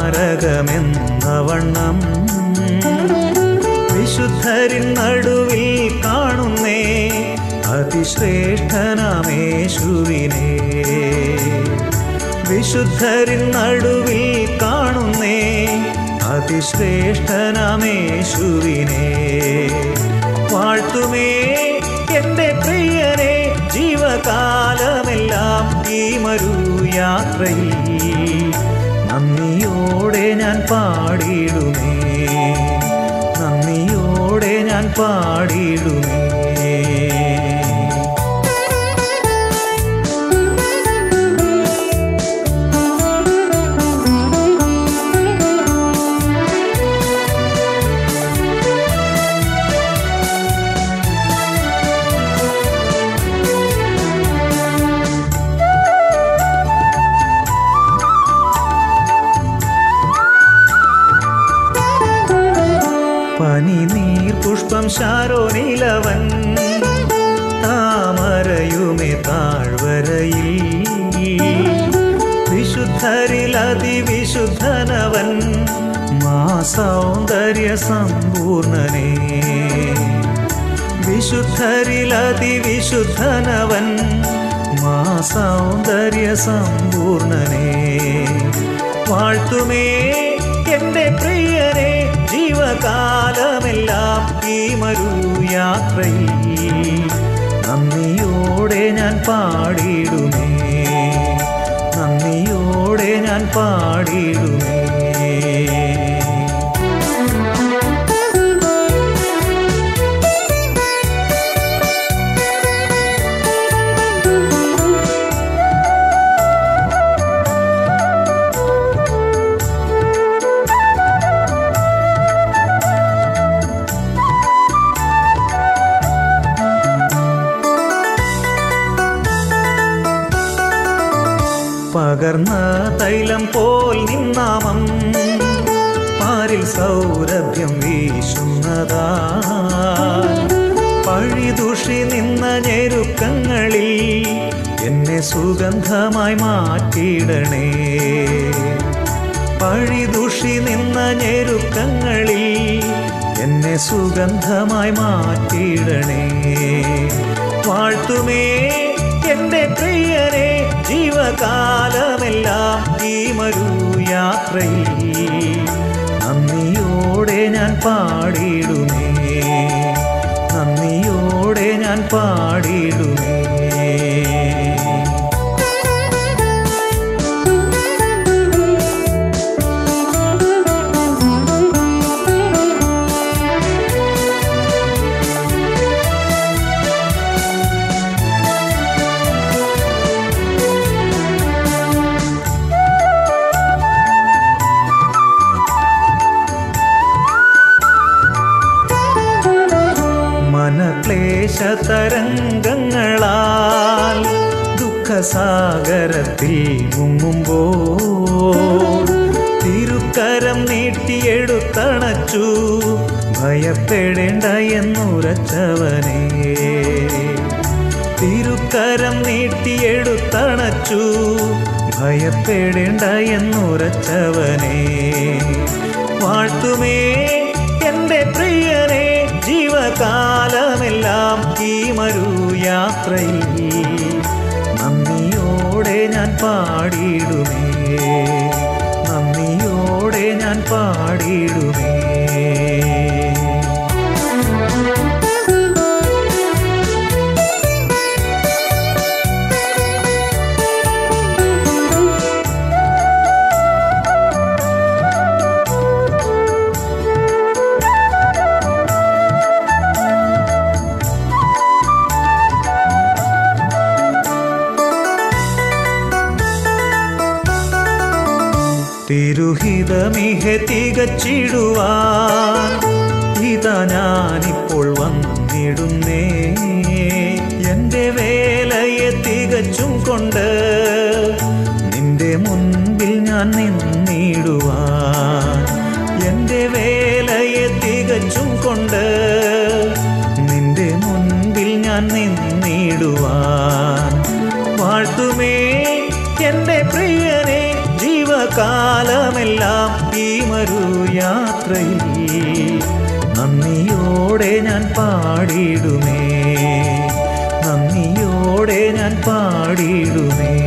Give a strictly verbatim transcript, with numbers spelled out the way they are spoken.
താരകമെന്ന വണ്ണം വിശുദ്ധരിൻ നടുവിൽ കാണുന്നേ അതിശ്രേഷ്ഠനാമേശുവിനെ. വിശുദ്ധരിൻ നടുവിൽ കാണുന്നേ അതിശ്രേഷ്ഠനാമേശുവിനെ. വാഴ്ത്തുമേ എൻ്റെ പ്രിയനെ ജീവകാലമെല്ലാം ഈ മരുയാത്രയിൽ. നന്ദിയോടെ ഞാൻ പാടിയിടുമേ, നന്ദിയോടെ ഞാൻ പാടിയിടുമേ. പനിനീർ പുഷ്പം ശാരോനിലവൻ താമരയുമേ താഴ്വരയിൽ. വിശുദ്ധരിൽ അതിവിശുദ്ധനവൻ മാ സൗന്ദര്യ സമ്പൂർണനേ. വിശുദ്ധരിൽ അതിവിശുദ്ധനവൻ മാ സൗന്ദര്യ സമ്പൂർണനേ. വാഴ്ത്തുമേ എൻ്റെ പ്രിയനെ ജീവകാലമെല്ലാം ഈ മരുയാത്രയിൽ. നന്ദിയോടെ ഞാൻ പാടിയിടുമേ, നന്ദിയോടെ ഞാൻ പാടിയിടുമേ. പകർന്ന തൈലം പോൽ നിന്നാമം പാരിൽ സൗരഭ്യം വീശുന്നതാ. പഴിദുഷി നിന്ന ഞെരുക്കങ്ങളിൽ എന്നെ സുഗന്ധമായി മാറ്റിയിടണേ. പഴിദുഷി നിന്ന ഞെരുക്കങ്ങളിൽ എന്നെ സുഗന്ധമായി മാറ്റിയിടണേ. വാഴ്ത്തുമേ എൻ്റെ പ്രിയനെ ജീവകാലമെല്ലാം ഈ മരുയാത്രയിൽ. നന്ദിയോടെ ഞാൻ പാടിയിടുമേ, നന്ദിയോടെ ഞാൻ പാടിയിടുമേ. മനക്ലേശതരംഗങ്ങളാൽ ദുഃഖസാഗരത്തിൽ മുങ്ങുമ്പോൾ തിരുക്കരം നീട്ടിയെടുത്തണച്ചു ഭയപ്പെടേണ്ട എന്നുരച്ചവനേ. തിരുക്കരം നീട്ടിയെടുത്തണച്ചു ഭയപ്പെടേണ്ട എന്നുരച്ചവനേ. വാഴ്ത്തുമേ എൻ്റെ പ്രിയനെ ജീവകാലമെല്ലാം ഈ മരുയാത്രയിൽ. നന്ദിയോടെ ഞാൻ പാടിയിടുമേ, നന്ദിയോടെ ഞാൻ പാടിയിടുമേ. തിരുഹിതമിഹ തികച്ചിടുവാൻ ഇതാ ഞാനിപ്പോൾ വന്നിടുന്നേ. എൻ്റെ വേലയെ തികച്ചും കൊണ്ട് നിന്റെ മുൻപിൽ ഞാൻ നിന്നിടുവാൻ. എൻ്റെ വേലയെ തികച്ചും കൊണ്ട് നിന്റെ മുൻപിൽ ഞാൻ നിന്നിടുവാൻ. വാഴ്ത്തുമേ എൻ്റെ പ്രിയനെ ജീവ കാലമെല്ലാം ഈ മരുയാത്രയിൽ നന്ദിയോടെ ഞാൻ പാടിടുമേ, നന്ദിയോടെ ഞാൻ പാടിടുമേ.